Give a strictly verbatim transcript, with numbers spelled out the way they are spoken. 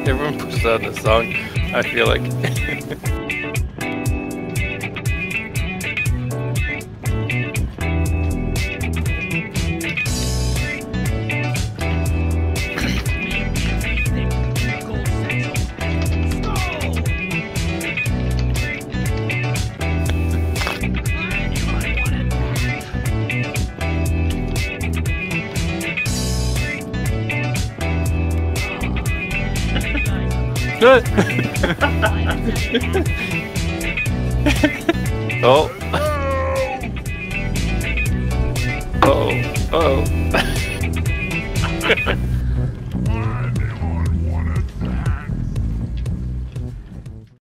Everyone puts out this song, I feel like. Oh. Oh. Oh.